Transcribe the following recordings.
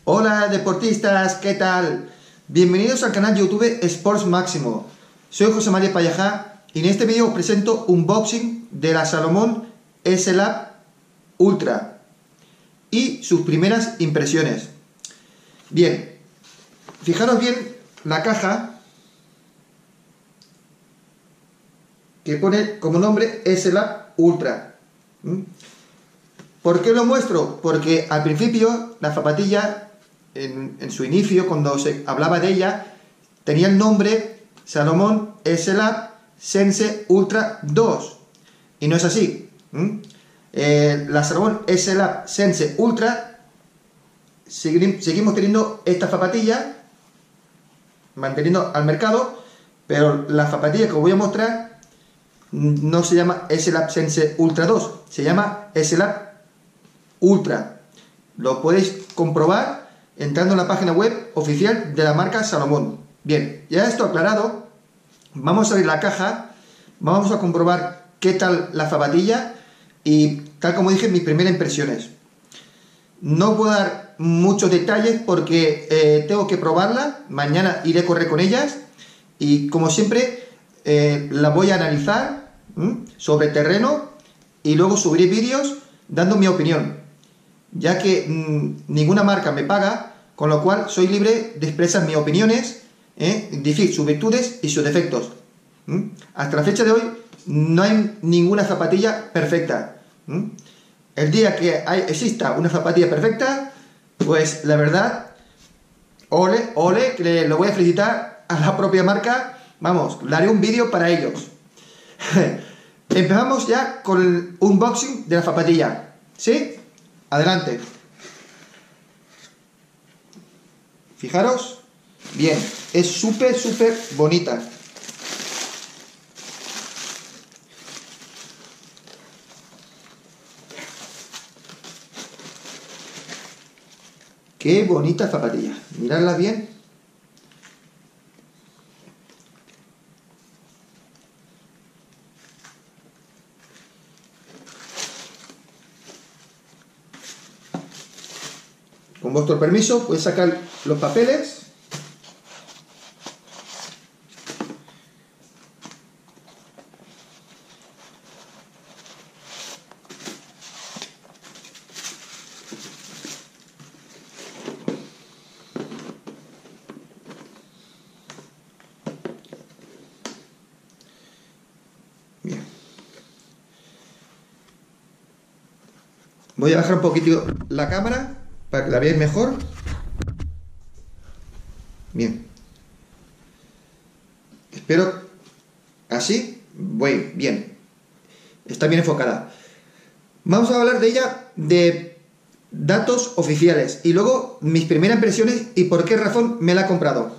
Hola deportistas, ¿qué tal? Bienvenidos al canal YouTube Sports Máximo. Soy José María Pallajá y en este vídeo os presento un unboxing de la Salomon S-Lab Ultra y sus primeras impresiones. Bien, fijaros bien la caja que pone como nombre S-Lab Ultra. ¿Por qué lo muestro? Porque al principio la zapatilla, en su inicio, cuando se hablaba de ella, tenía el nombre Salomon S-Lab Sense Ultra 2 y no es así. La Salomon S-Lab Sense Ultra, seguimos teniendo esta zapatilla, manteniendo al mercado, pero la zapatilla que os voy a mostrar no se llama S-Lab Sense Ultra 2, se llama S-Lab Ultra. Lo podéis comprobar entrando en la página web oficial de la marca Salomon. Bien, ya esto aclarado, vamos a abrir la caja, vamos a comprobar qué tal la zapatilla y tal como dije, mis primeras impresiones. No puedo dar muchos detalles porque tengo que probarla, mañana iré a correr con ellas y como siempre la voy a analizar sobre terreno y luego subiré vídeos dando mi opinión, ya que ninguna marca me paga, con lo cual soy libre de expresar mis opiniones, decir sus virtudes y sus defectos. Hasta la fecha de hoy no hay ninguna zapatilla perfecta. El día que exista una zapatilla perfecta, pues la verdad, ole, que lo voy a felicitar a la propia marca. Vamos, le haré un vídeo para ellos. Empezamos ya con el unboxing de la zapatilla. ¿Sí? Adelante. Fijaros. Bien, es súper bonita. Qué bonita zapatilla. Miradla bien. Con vuestro permiso, voy a sacar los papeles. Bien. Voy a bajar un poquito la cámara para que la veáis mejor. Bien. Espero así. Voy bien. Está bien enfocada. Vamos a hablar de ella, de datos oficiales y luego mis primeras impresiones y por qué razón me la he comprado.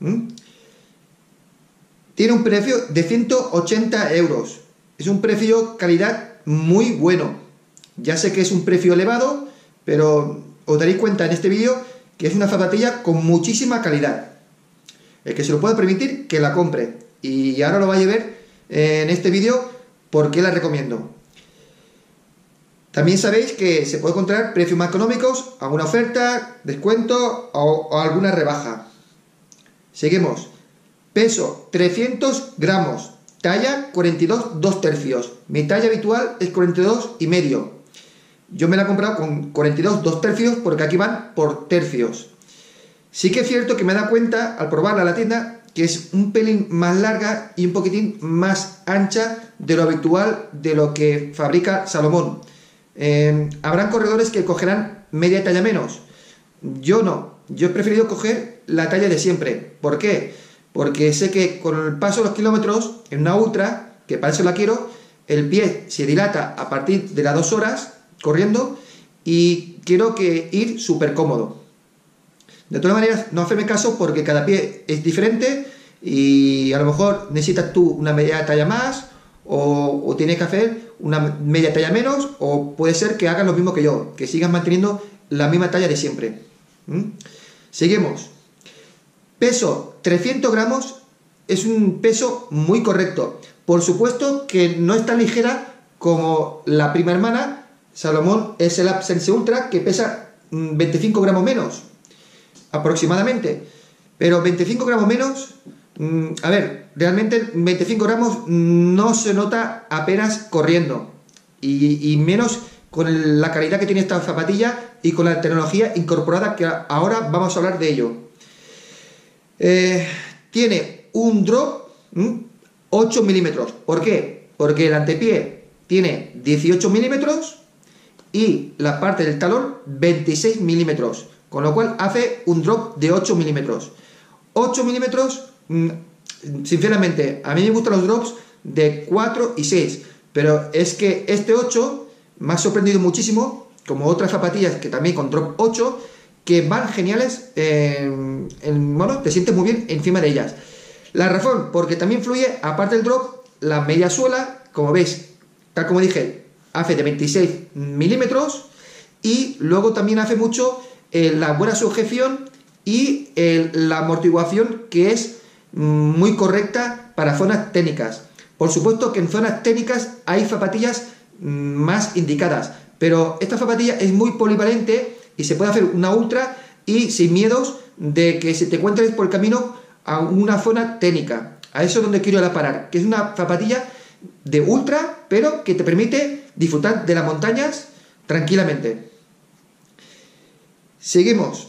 Tiene un precio de 180 euros. Es un precio calidad muy bueno. Ya sé que es un precio elevado, pero os daréis cuenta en este vídeo que es una zapatilla con muchísima calidad. El que se lo pueda permitir, que la compre. Y ahora lo vais a ver en este vídeo por qué la recomiendo. También sabéis que se puede encontrar precios más económicos, alguna oferta, descuento o alguna rebaja. Seguimos. Peso 300 gramos. Talla 42 2/3. Mi talla habitual es 42 y medio. Yo me la he comprado con 42 2/3 porque aquí van por tercios. Sí que es cierto que me he dado cuenta al probarla en la tienda que es un pelín más larga y un poquitín más ancha de lo habitual de lo que fabrica Salomon. Habrán corredores que cogerán media talla menos. Yo no. Yo he preferido coger la talla de siempre. ¿Por qué? Porque sé que con el paso de los kilómetros, en una ultra, que para eso la quiero, el pie se dilata a partir de las 2 horas corriendo y quiero que ir súper cómodo. De todas maneras, no hacerme caso porque cada pie es diferente y a lo mejor necesitas tú una media talla más o tienes que hacer una media talla menos o puede ser que hagas lo mismo que yo, que sigas manteniendo la misma talla de siempre. Seguimos. Peso 300 gramos es un peso muy correcto. Por supuesto que no es tan ligera como la prima hermana Salomon S-Lab Sense Ultra, que pesa 25 gramos menos. aproximadamente. Pero 25 gramos menos, a ver, realmente 25 gramos no se nota apenas corriendo. Y menos con la calidad que tiene esta zapatilla y con la tecnología incorporada, que ahora vamos a hablar de ello. Tiene un drop 8 milímetros. ¿Por qué? Porque el antepié tiene 18 milímetros y la parte del talón 26 milímetros, con lo cual hace un drop de 8 milímetros. 8 milímetros, sinceramente, a mí me gustan los drops de 4 y 6, pero es que este 8 me ha sorprendido muchísimo, como otras zapatillas que también con drop 8, que van geniales, bueno, te sientes muy bien encima de ellas. La razón, porque también influye, aparte del drop, la media suela, como veis, tal como dije, hace de 26 milímetros, y luego también hace mucho la buena sujeción y la amortiguación, que es muy correcta para zonas técnicas. Por supuesto que en zonas técnicas hay zapatillas más indicadas, pero esta zapatilla es muy polivalente y se puede hacer una ultra y sin miedos de que se te encuentres por el camino a una zona técnica. A eso es donde quiero ir a parar, que es una zapatilla de ultra, pero que te permite disfrutar de las montañas tranquilamente. Seguimos.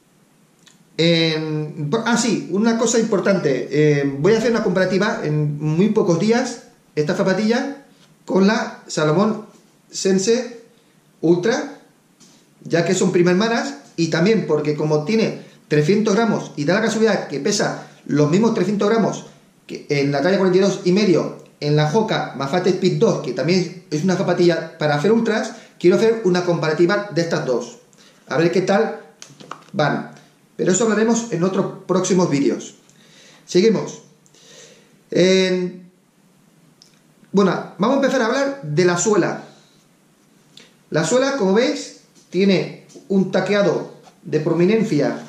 Sí, una cosa importante. Voy a hacer una comparativa en muy pocos días, esta zapatilla con la Salomon Sense Ultra, ya que son prima hermanas, y también porque como tiene 300 gramos y da la casualidad que pesa los mismos 300 gramos que en la talla 42,5 en la Hoka Mafate Speed 2, que también es una zapatilla para hacer ultras, quiero hacer una comparativa de estas dos, a ver qué tal van, pero eso hablaremos en otros próximos vídeos. Seguimos. Bueno, vamos a empezar a hablar de la suela. La suela, como veis, tiene un taqueado de prominencia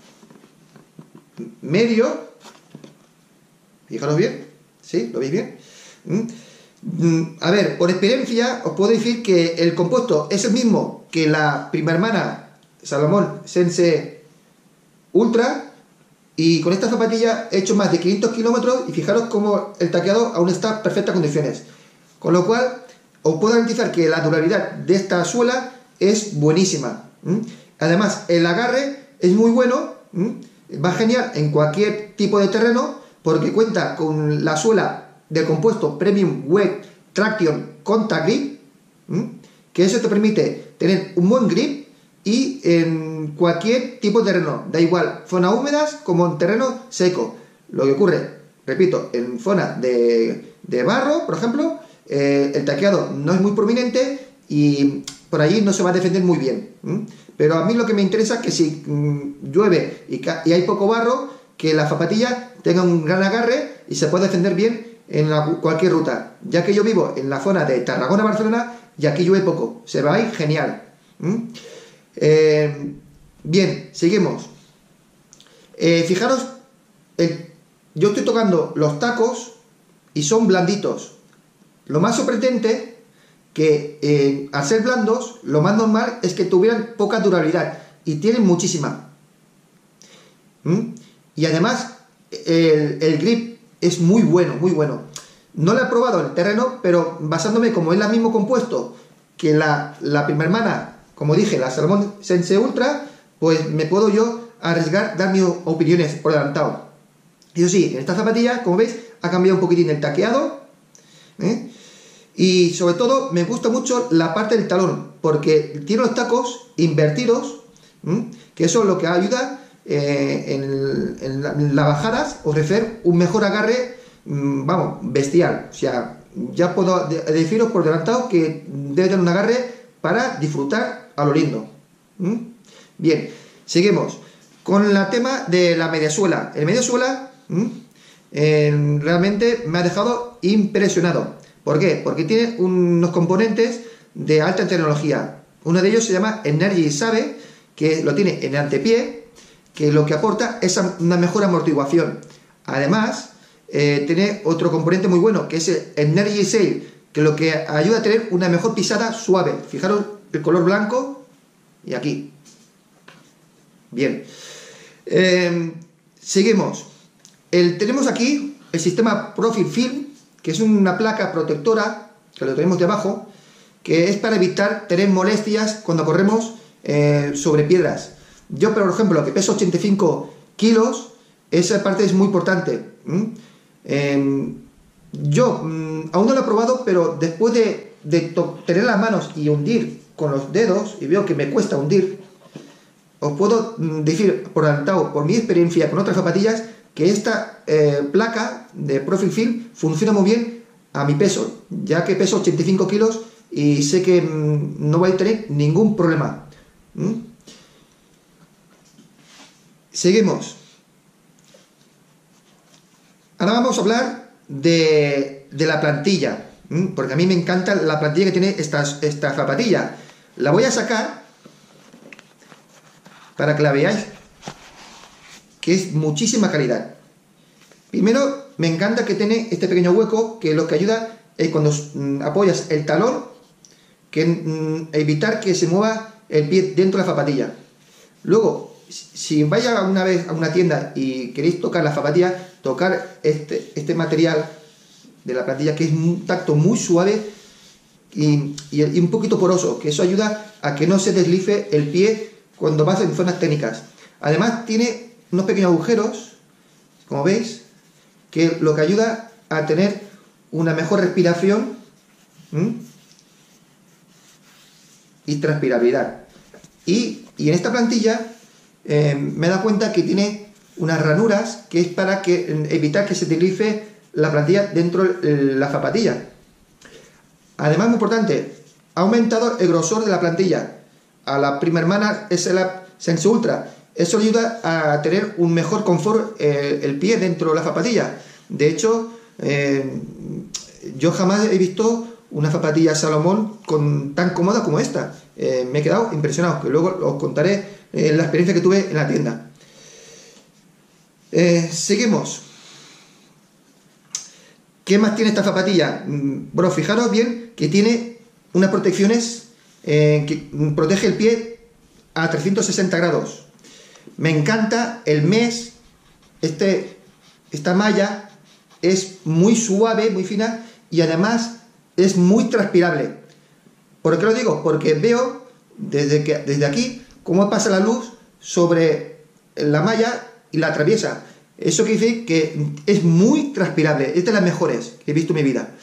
medio. Fijaros bien, ¿sí? ¿Lo veis bien? A ver, por experiencia os puedo decir que el compuesto es el mismo que la prima hermana Salomon Sense Ultra, y con esta zapatilla he hecho más de 500 kilómetros y fijaros cómo el taqueado aún está en perfectas condiciones, con lo cual os puedo garantizar que la durabilidad de esta suela es buenísima. Además, el agarre es muy bueno, va genial en cualquier tipo de terreno, porque cuenta con la suela del compuesto Premium Wet Traction Contact Grip, que eso te permite tener un buen grip y en cualquier tipo de terreno, da igual, zonas húmedas como en terreno seco. Lo que ocurre, repito, en zona de barro, por ejemplo, el taqueado no es muy prominente y por allí no se va a defender muy bien. Pero a mí lo que me interesa es que si llueve y hay poco barro, que la zapatilla tenga un gran agarre y se pueda defender bien en cualquier ruta, ya que yo vivo en la zona de Tarragona-Barcelona y aquí llueve poco, se va a ir genial. Bien, seguimos. Fijaros, yo estoy tocando los tacos y son blanditos. Lo más sorprendente que al ser blandos, lo más normal es que tuvieran poca durabilidad, y tienen muchísima. Y además el grip es muy bueno, muy bueno. No lo he probado en el terreno, pero basándome como es el mismo compuesto que la prima hermana, como dije, la Salomon Sense Ultra, pues me puedo yo arriesgar, dar mis opiniones por adelantado. Eso sí, en esta zapatilla, como veis, ha cambiado un poquitín el taqueado, y sobre todo me gusta mucho la parte del talón, porque tiene los tacos invertidos, que eso es lo que ayuda en las bajadas, ofrecer un mejor agarre, vamos, bestial. O sea, ya puedo deciros por adelantado que debe tener un agarre para disfrutar a lo lindo. Bien, seguimos con el tema de la mediasuela. El mediasuela realmente me ha dejado impresionado. ¿Por qué? Porque tiene unos componentes de alta tecnología. Uno de ellos se llama Energy Save, que lo tiene en el antepié, que lo que aporta es una mejor amortiguación. Además, tiene otro componente muy bueno, que es el Energy Sail, que lo que ayuda a tener una mejor pisada suave. Fijaros el color blanco y aquí. Bien. Seguimos. Tenemos aquí el sistema Profit Film, que es una placa protectora, que lo tenemos debajo, que es para evitar tener molestias cuando corremos sobre piedras. Yo, por ejemplo, que peso 85 kilos, esa parte es muy importante. Yo aún no lo he probado, pero después de tener las manos y hundir con los dedos, y veo que me cuesta hundir, os puedo decir por adelantado, por mi experiencia con otras zapatillas, que esta placa de Profit Film funciona muy bien a mi peso, ya que peso 85 kilos y sé que no voy a tener ningún problema. Seguimos. Ahora vamos a hablar de la plantilla, porque a mí me encanta la plantilla que tiene esta zapatilla. La voy a sacar para que la veáis, que es muchísima calidad. Primero, me encanta que tiene este pequeño hueco, que lo que ayuda es cuando apoyas el talón, que evitar que se mueva el pie dentro de la zapatilla. Luego, si vais una vez a una tienda y queréis tocar la zapatilla, tocar este material de la plantilla, que es un tacto muy suave y un poquito poroso, que eso ayuda a que no se deslice el pie cuando vas en zonas técnicas. Además tiene unos pequeños agujeros, como veis, que lo que ayuda a tener una mejor respiración y transpirabilidad. Y en esta plantilla me he dado cuenta que tiene unas ranuras, que es para evitar que se deslice la plantilla dentro de la zapatilla. Además, muy importante, ha aumentado el grosor de la plantilla. A la prima hermana es la Sense Ultra. Eso ayuda a tener un mejor confort el pie dentro de la zapatilla. De hecho, yo jamás he visto una zapatilla Salomón tan cómoda como esta. Me he quedado impresionado, que luego os contaré la experiencia que tuve en la tienda. Seguimos. ¿Qué más tiene esta zapatilla? Bueno, fijaros bien que tiene unas protecciones que protege el pie a 360 grados. Me encanta el mesh. Esta malla es muy suave, muy fina, y además es muy transpirable. ¿Por qué lo digo? Porque veo desde aquí cómo pasa la luz sobre la malla y la atraviesa. Eso quiere decir que es muy transpirable. Es de las mejores que he visto en mi vida.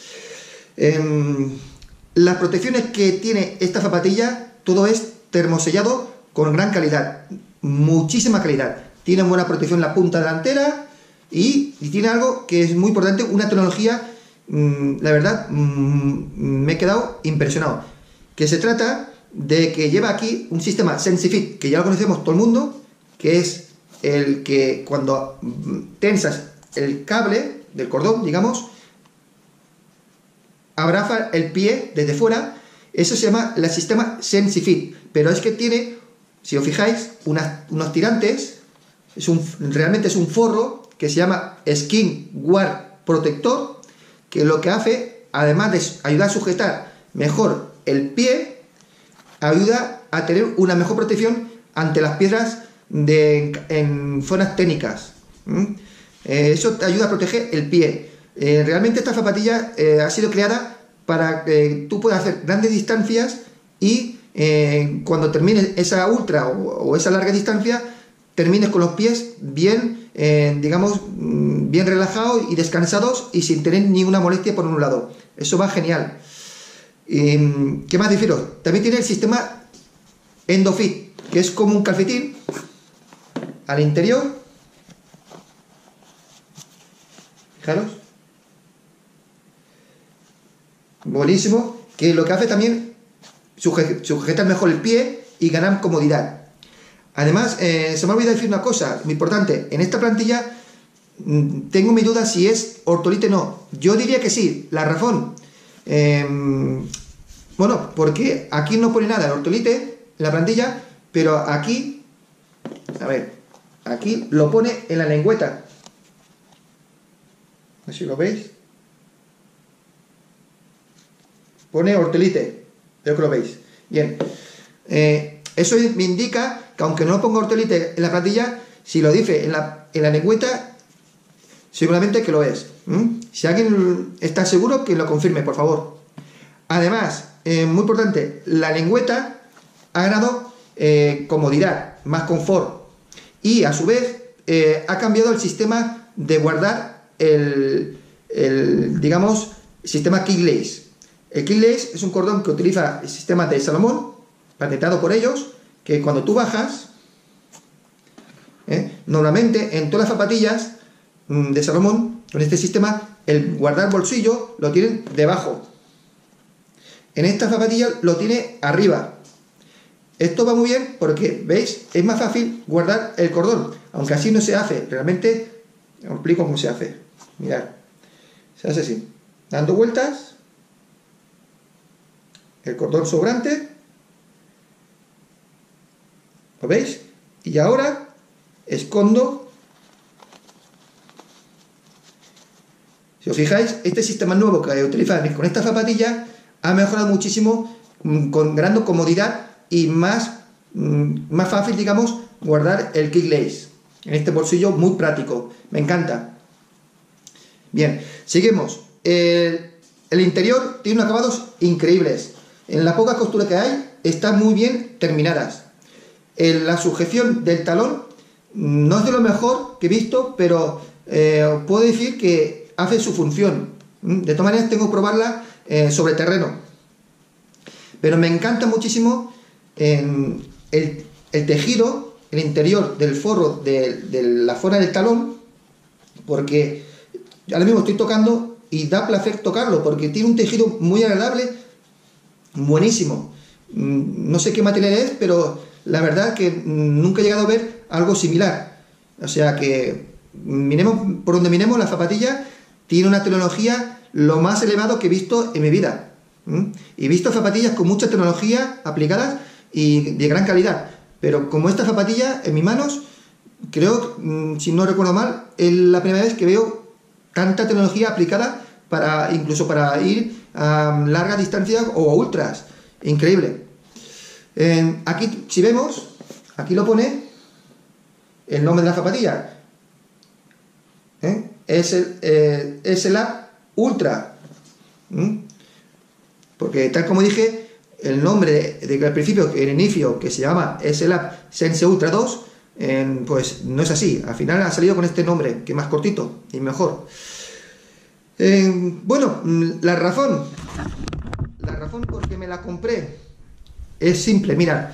Las protecciones que tiene esta zapatilla, todo es termosellado con gran calidad. Muchísima calidad. Tiene buena protección en la punta delantera y tiene algo que es muy importante, una tecnología, la verdad, me he quedado impresionado. Que se trata de que lleva aquí un sistema SensiFit, que ya lo conocemos todo el mundo, que es el que cuando tensas el cable del cordón, digamos, abraza el pie desde fuera. Eso se llama el sistema SensiFit, pero es que tiene, si os fijáis, unos tirantes. Realmente es un forro que se llama Skin Guard Protector, que lo que hace, además de ayudar a sujetar mejor el pie, ayuda a tener una mejor protección ante las piedras en zonas técnicas. Eso te ayuda a proteger el pie. Realmente esta zapatilla ha sido creada para que tú puedas hacer grandes distancias y cuando termines esa ultra o esa larga distancia, termines con los pies bien, digamos, bien relajados y descansados y sin tener ninguna molestia por un lado. Eso va genial. ¿Qué más deciros? También tiene el sistema EndoFit, que es como un calcetín al interior. Fijaros. Buenísimo. Que lo que hace también sujetar mejor el pie y ganar comodidad. Además, se me ha olvidado decir una cosa muy importante. En esta plantilla tengo mi duda si es ortolite o no. Yo diría que sí. La razón, bueno, porque aquí no pone nada de ortolite en la plantilla, pero aquí, a ver, aquí lo pone en la lengüeta. No sé si lo veis. Pone ortolite, creo que lo veis. Bien, eso me indica que aunque no ponga ortolite en la plantilla, Si lo dice en la lengüeta, seguramente que lo es. Si alguien está seguro, que lo confirme, por favor. Además, muy importante, la lengüeta ha ganado comodidad, más confort. Y a su vez, ha cambiado el sistema de guardar digamos, sistema keyless. El keyless es un cordón que utiliza el sistema de Salomón, patentado por ellos, que cuando tú bajas, normalmente en todas las zapatillas de Salomón, con este sistema, el guardar bolsillo lo tienen debajo. En esta zapatilla lo tiene arriba. Esto va muy bien porque, ¿veis? Es más fácil guardar el cordón, aunque así no se hace. Realmente, os explico cómo se hace. Mirad, se hace así, dando vueltas, el cordón sobrante, ¿lo veis? Y ahora escondo. Si os fijáis, este sistema nuevo que utilizan con esta zapatilla ha mejorado muchísimo, ganando comodidad y más fácil, digamos, guardar el keyless en este bolsillo, muy práctico. Me encanta. Bien, seguimos. El interior tiene unos acabados increíbles. En la poca costura que hay, están muy bien terminadas. La sujeción del talón no es de lo mejor que he visto, pero puedo decir que hace su función. De todas maneras, tengo que probarla sobre terreno. Pero me encanta muchísimo el tejido, el interior del forro de la zona del talón, porque ahora mismo estoy tocando y da placer tocarlo, porque tiene un tejido muy agradable, buenísimo. No sé qué material es, pero la verdad que nunca he llegado a ver algo similar. O sea que, miremos, por donde miremos, la zapatilla tiene una tecnología lo más elevado que he visto en mi vida. He visto zapatillas con mucha tecnología aplicadas y de gran calidad, pero como esta zapatilla en mis manos, creo, si no recuerdo mal, es la primera vez que veo tanta tecnología aplicada incluso para ir a largas distancias o a ultras. Increíble. Aquí, si vemos, aquí lo pone el nombre de la zapatilla. Es el App Ultra. Porque tal como dije, el nombre al principio, el inicio, que se llama SLAB Sense Ultra 2, pues no es así. Al final ha salido con este nombre, que es más cortito y mejor. Bueno, la razón por que me la compré es simple. Mira,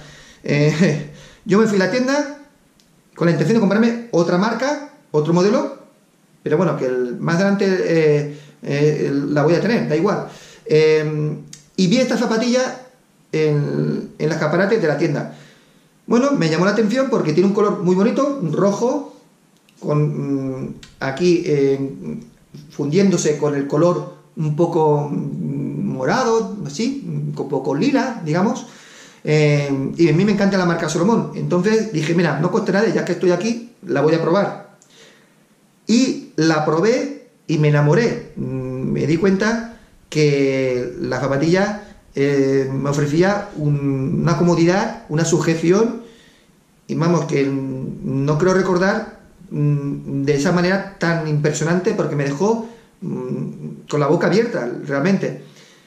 yo me fui a la tienda con la intención de comprarme otra marca, otro modelo, pero bueno, que más adelante la voy a tener, da igual. Y vi esta zapatilla en el escaparate de la tienda. Bueno, me llamó la atención porque tiene un color muy bonito, rojo, con aquí fundiéndose con el color un poco morado, así, un poco lila, digamos. Y a mí me encanta la marca Salomón. Entonces dije, mira, no cuesta nada, ya que estoy aquí, la voy a probar. Y la probé y me enamoré. Me di cuenta que la zapatilla me ofrecía una comodidad, una sujeción, y vamos, que no creo recordar de esa manera tan impresionante, porque me dejó con la boca abierta, realmente.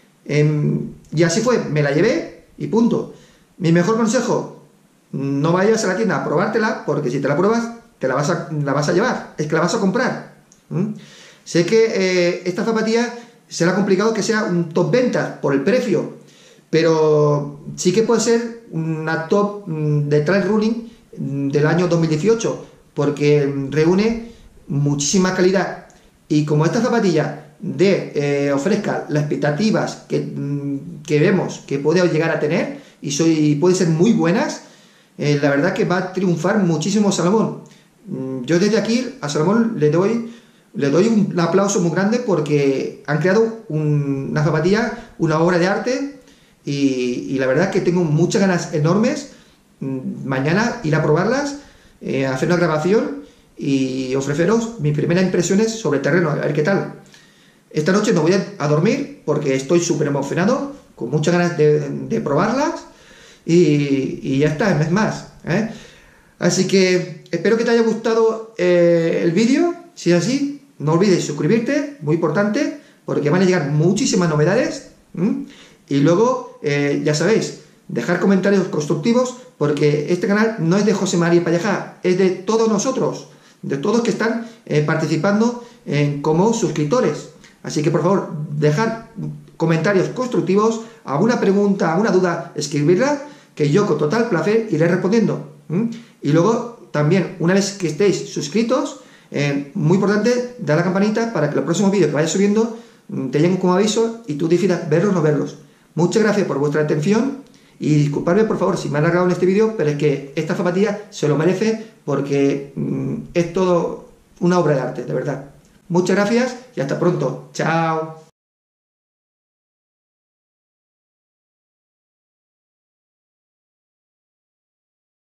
Y así fue, me la llevé y punto. Mi mejor consejo: no vayas a la tienda a probártela, porque si te la pruebas, la vas a llevar, es que la vas a comprar. Sé que esta zapatilla será complicado que sea un top ventas por el precio, pero sí que puede ser una top de trail running del año 2018, porque reúne muchísima calidad. Y como esta zapatilla ofrezca las expectativas que vemos que puede llegar a tener, y puede ser muy buenas, la verdad que va a triunfar muchísimo Salomón. Yo desde aquí a Salomón le doy un aplauso muy grande, porque han creado una zapatilla, una obra de arte, y la verdad que tengo muchas ganas enormes mañana ir a probarlas, hacer una grabación y ofreceros mis primeras impresiones sobre terreno, a ver qué tal. Esta noche no voy a dormir porque estoy súper emocionado, con muchas ganas de probarlas, y ya está, es más. Así que espero que te haya gustado el vídeo. Si es así, no olvides suscribirte, muy importante, porque van a llegar muchísimas novedades. Y luego, ya sabéis, dejar comentarios constructivos, porque este canal no es de José María Pallejá, es de todos nosotros, de todos que están participando como suscriptores. Así que por favor, dejar comentarios constructivos, alguna pregunta, alguna duda, escribirla, que yo con total placer iré respondiendo. Y luego también, una vez que estéis suscritos, muy importante, dar a la campanita para que los próximos vídeos que vaya subiendo te lleguen como aviso y tú decidas verlos o no verlos. Muchas gracias por vuestra atención y disculpadme por favor si me he alargado en este vídeo, pero es que esta zapatilla se lo merece porque es todo una obra de arte, de verdad. Muchas gracias y hasta pronto. Chao.